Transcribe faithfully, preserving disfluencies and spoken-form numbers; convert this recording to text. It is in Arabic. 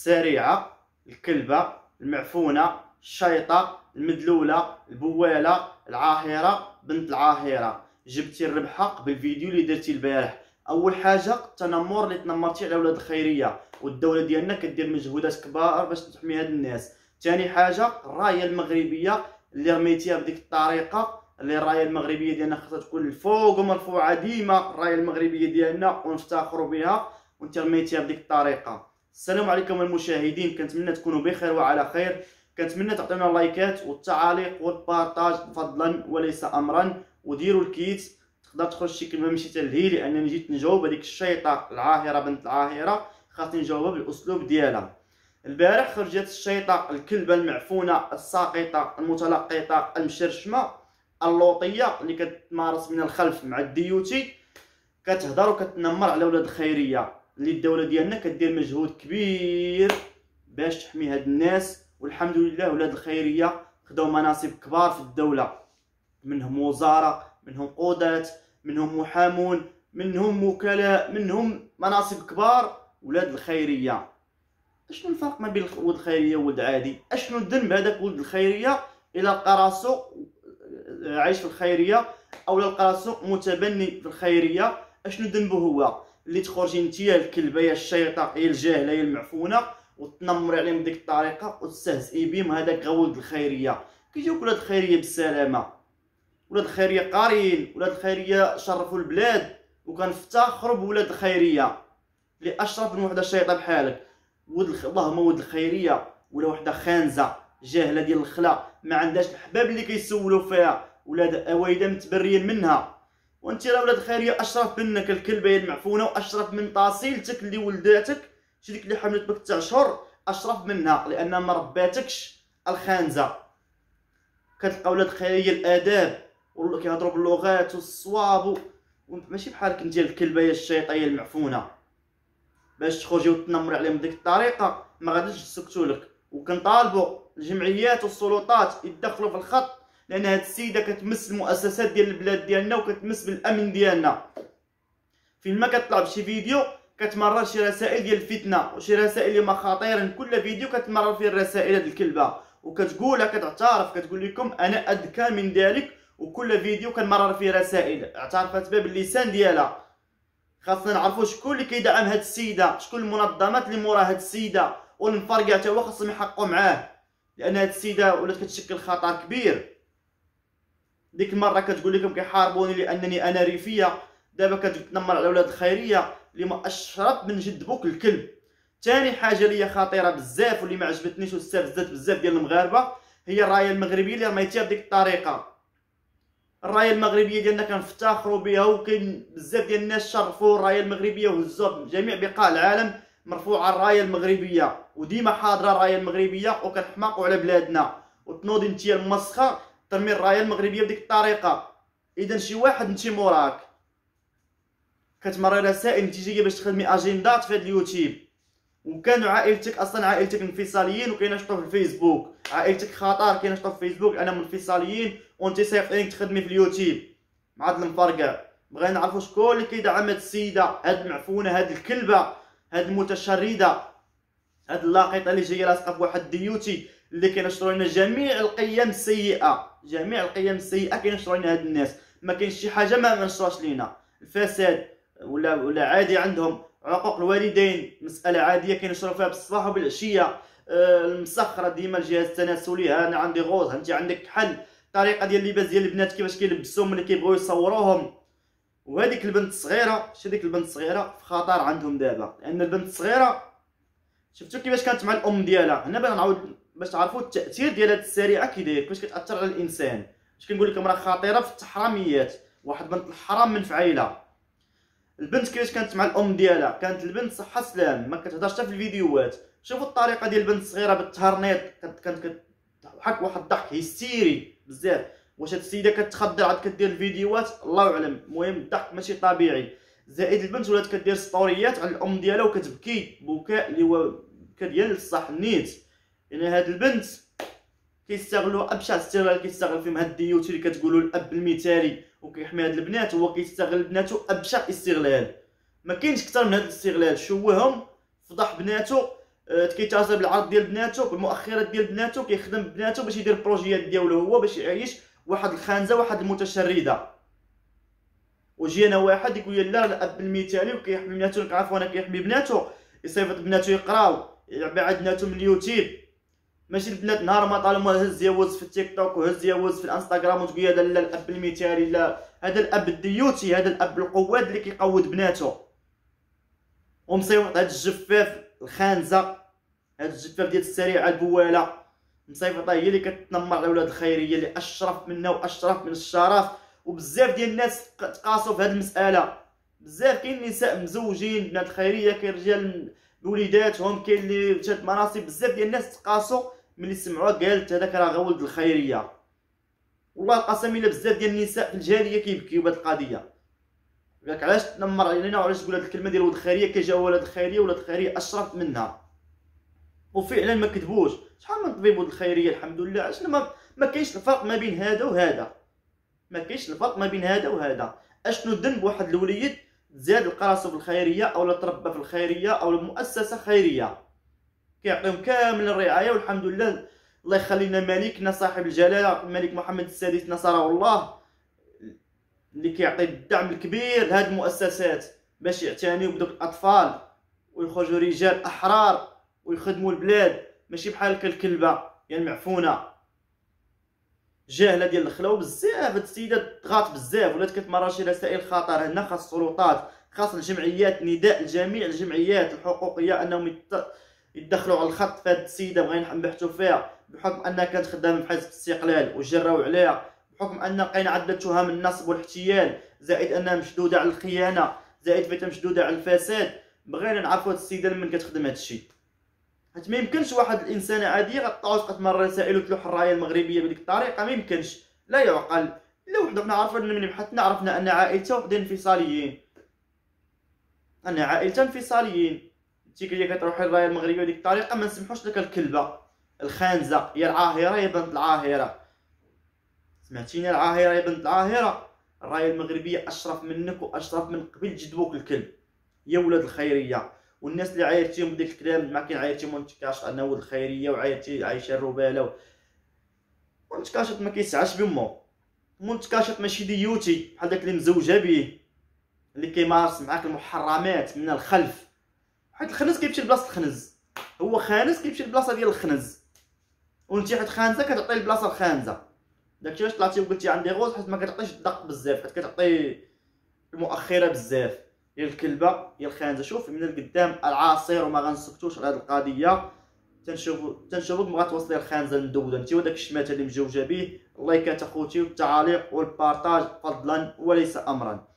السريعه، الكلبه، المعفونه، الشيطه، المدلوله، البواله، العاهره، بنت العاهره. جبتي الربحه بالفيديو اللي درتي البارح. اول حاجه التنمر اللي تنمرتي على ولاد الخيريه، والدوله ديالنا كدير مجهودات كبار باش تحمي هاد الناس. ثاني حاجه الرايه المغربيه اللي رميتيها بديك الطريقه، اللي الرايه المغربيه ديالنا خاصها تكون الفوق ومرفوعه ديما، الرايه المغربيه ديالنا ونفتخروا بها، وانت رميتيها بديك الطريقه. السلام عليكم المشاهدين، كنتمنى تكونوا بخير وعلى خير. كنتمنى تعطيونا اللايكات والتعاليق والبارطاج فضلا وليس امرا، وديروا الكيت. تقدر تخرج شي كلمه ماشي تلهي، لانني جيت نجاوب هذيك الشيطه العاهره بنت العاهره، خاصني نجاوبها بالاسلوب ديالها. البارح خرجت الشيطه الكلبه المعفونه الساقطه المتلقطه المشرشمه اللوطيه اللي كتمارس من الخلف مع الديوتي، كتهضر وكتنمر على ولاد الخيريه اللي الدوله ديالنا كدير مجهود كبير باش تحمي هاد الناس. والحمد لله ولاد الخيريه خداو مناصب كبار في الدوله، منهم وزاره، منهم قضاة، منهم محامون، منهم وكلاء، منهم مناصب كبار. ولاد الخيريه اشنو الفرق ما بين ولد الخيريه وولد عادي؟ اشنو الذنب هذاك ولد الخيريه الى لقى راسو عايش في الخيريه، او لقى راسو متبني في الخيريه؟ اشنو ذنبه هو اللي تخرجي نتيا الكلبه يا الشيطه يا الجاهله يا المعفونه وتنمري عليهم بديك الطريقه وتستهزئي بهم؟ هذاك غا ولد الخيريه. كيجيوك ولاد الخيريه بالسلامه، ولاد الخيريه قاريين، ولاد الخيريه شرفوا البلاد، وكنفتخروا بولاد الخيريه اللي اشرف من وحده شيطه بحالك. ولد الخ... اللهم ولد الخيريه ولا وحده خانزه جاهله ديال الخلا ما عندهاش الحباب اللي كيسولوا فيها، ولاد اويده متبريين منها. وانت راه ولاد الخيريه اشرف منك الكلبه يا المعفونه، واشرف من طاسيلتك اللي ولداتك، شي ديك اللي حملت بك تسع شهور اشرف منها، لان ما رباتكش الخانزه. كتلقى ولاد الخيريه الاداب والله كيهضروا باللغات والصواب، ماشي بحالك انت الكلبه يا الشيطه يا المعفونه باش تخرجي وتنمري عليهم بديك الطريقه. ما غاديش يسكتوا لك، وكنطالبوا الجمعيات والسلطات يدخلوا في الخط، لان هاد السيده كتمس المؤسسات ديال البلاد ديالنا وكتمس بالامن ديالنا. فين ما كطلع بشي فيديو كتمرر شي رسائل ديال الفتنه وشي رسائل اللي مخاطر، كل فيديو كتمرر فيه الرسائل هاد الكلبه وكتقولها، كتعترف كتقول لكم انا اذكى من ذلك، وكل فيديو كنمرر فيه رسائل اعترفت بها باللسان ديالها. خاصنا نعرفوا شكون اللي كيدعم هاد السيده، شكون المنظمات اللي مورا هاد السيده، والمفرقع حتى هو خاصهم يحققوا معاه، لان هاد السيده ولات كتشكل خطر كبير. ديك المره كتقول لكم كيحاربوني لانني انا ريفيه، دابا كتنمر على ولاد الخيريه اللي ما اشرف من جد بوك الكلب. ثاني حاجه ليا خطيره بزاف واللي ما عجبتنيش واستفزت بزاف ديال المغاربه هي الرايه المغربيه اللي رميتيها بديك الطريقه. الرايه المغربيه ديالنا كنفتخروا بها، وكاين بزاف ديال الناس شرفوا الرايه المغربيه وهزوها بجميع بقاع العالم، مرفوعه الرايه المغربيه وديما حاضره الرايه المغربيه، وكنحماقوا على بلادنا. وتنوضي نتيا المسخه ترمي الرايه المغربيه بديك الطريقه. اذا شي واحد انت موراك كتمري رسائل انت جايه باش تخدمي اجندات في هذا اليوتيوب، وكانوا عائلتك اصلا عائلتك انفصاليين وكينشطوا في الفيسبوك، عائلتك خطر كينشطوا في الفيسبوك انا منفصاليين، وانت سايقينك تخدمي في اليوتيوب مع هاد المفرقع. بغينا نعرفوا شكون اللي كيدعم هاد السيده، هاد المعفونه، هاد الكلبه، هاد المتشرده، هاد اللاقطه اللي جايه لاصقه في واحد الديوتي اللي كينشروا لنا جميع القيم السيئه، جميع القيم السيئه كينشروا لنا هاد الناس. ما كاينش شي حاجه ما منشروش لينا، الفساد ولا ولا عادي عندهم، عقوق الوالدين مساله عاديه كينشروا فيها بالصباح وبالعشيه، أه المسخره ديما الجهاز التناسلي، ها انا عندي غوز، انت عندك كحل، الطريقه ديال اللباس ديال البنات كيفاش كيلبسوهم ملي كيبغيو يصوروهم. وهذيك البنت الصغيره، شتي ديك البنت الصغيره في خطر عندهم دابا، لان البنت الصغيره شفتوا كيفاش كانت مع الام ديالها. هنا باغي نعاود باش تعرفوا التاثير ديال هاد السريعه كي داير، كيفاش كتاثر على الانسان. باش كنقول لكم راه خطيره في التحرميات، واحد بنت الحرام من فعيله. البنت كيفاش كانت مع الام ديالها، كانت البنت صحه سلام ما كتهضرش حتى في الفيديوهات. شوفوا الطريقه ديال البنت الصغيره بالتهرنيط، كانت كانت كتضحك واحد الضحك هيستيري بزاف. واش هاد السيده كتخدر عاد كدير الفيديوهات الله اعلم، المهم الضحك ماشي طبيعي. زائد البنت ولات كدير ستوريات على الام ديالها وكتبكي بكاء اللي هو بكا ديال الصح نيت. يعني هاد البنت كيستغلوا ابشع استغلال كيستغل فيهم هاد الديوتي اللي كتقولوا الاب المثالي وكيحمي هاد البنات، هو كيستغل بناتو ابشع استغلال. ما كاينش اكثر من هاد الاستغلال، شوههم فضح بناتو كيتاجر بالعرض ديال بناتو، بالمؤخرات ديال بناتو، كيخدم بناتو باش يدير بروجيات ديالو هو باش يعيش واحد الخانزه واحد المتشرده. وجي انا واحد يقول لي لا الاب المثالي وكيحمي بناتو، كنعرفو انا كيحمي بناتو، يصيفط بناتو يقراو، يبعد بناتو من اليوتيوب. ماشي البنات نهار ما طالما هز يوز في التيك توك وهز يوز في الانستغرام وتقول هذا لا الاب المثالي، لا هذا الاب الديوتي، هذا الاب القواد اللي كيقود بناتو. ومصيفط هاد الجفاف الخانزه، هاد الجفاف ديال السريعه البواله مصيفطه هي اللي كتنمر على ولاد الخيريه اللي اشرف منا واشرف من الشرف. وبزاف ديال الناس تقاسوا في هاد المساله، بزاف كاين نساء مزوجين بنات الخيريه، كاين رجال بوليداتهم، كاين اللي شاد مناصب، بزاف ديال الناس تقاسوا ملي سمعوها قالت هذاك راه غا ولد الخيريه. والله القسم الا بزاف ديال النساء في الجاليه كيبكيو بهاد القضيه، قالك علاش تنمر علينا وعلاش تقول هاد الكلمه ديال ولد الخيريه، كيجا ولد الخيريه ولد الخيريه اشرف منها. وفعلا ما كذبوش، شحال من طبيب ولد الخيريه الحمد لله. شنو ما, ما كاينش الفرق ما بين هذا وهذا، ما كاينش الفرق ما بين هذا وهذا. اشنو ذنب واحد الوليد زاد القراسو في الخيريه او لا تربى في الخيريه او المؤسسه خيريه، كيعطيهم كامل الرعايه والحمد لله. الله يخلينا ملكنا صاحب الجلاله الملك محمد السادس نصره الله، اللي كيعطي الدعم الكبير لهاد المؤسسات باش يعتنيو بدوك الاطفال ويخرجوا رجال احرار ويخدموا البلاد، ماشي بحال هكا الكلبه يا المعفونه جاهله ديال الخلا. وبزاف هاد السيده ضغط بزاف، ولات كتمرر شي رسائل خطر. هنا خاص السلطات، خاص الجمعيات، نداء لجميع الجمعيات الحقوقيه انهم يدخلوا على الخط في هاد السيده بغينا نبحثوا فيها، بحكم انها كانت خدامه في حزب الاستقلال وجراو عليها، بحكم ان لقينا عدة تهم النصب والاحتيال، زائد انها مشدوده على الخيانه، زائد فيها مشدوده على الفساد. بغينا نعرفوا هاد السيده من كتخدم هاد الشيء. حيت ما يمكنش واحد الانسانه عاديه غتطاوش تمر رسائل وتلوح الرايه المغربيه بديك الطريقه، ما يمكنش، لا يعقل. الا وحده عرفنا من بحثنا عرفنا ان عائلته وحدين انفصاليين، ان عائلته انفصاليين. انتي كي كتروحي الرايه المغربيه بديك الطريقه ما نسمحوش لك الكلبه الخانزه يا العاهره يا بنت العاهره. سمعتيني العاهره يا بنت العاهره، الرايه المغربيه اشرف منك واشرف من قبل جدبوك الكلب يا ولاد الخيريه. والناس اللي عايرتيهم بديك الكلام ما كاين عايرتي مونتكاش انا ولد الخيريه وعايرتي عايشه الرباله. مونتكاشط ما كيسعاش بامو، مونتكاشط ماشي ديوتي بحال داك اللي مزوجه به اللي كيمارس معاك المحرمات من الخلف. حيت الخنز كيمشي لبلاصه الخنز، هو خانز كيمشي لبلاصه ديال الخنز، وانتي حيت خانزه كتعطي البلاصه الخانزه. داكشي علاش طلعتي وقلتي عندي غوز، حيت ما كتعطيش الدق بزاف، حيت كتعطي المؤخره بزاف ديال الكلبه ديال الخانزه. شوف من القدام العاصير وما غنسكتوش على هذه القضيه. تنشوفوا تنشوفوك بغات توصلي الخانزه المدوده انت وداك الشماته اللي مجوجه به. اللايكات اخوتي والتعاليق والبارطاج فضلا وليس امرا.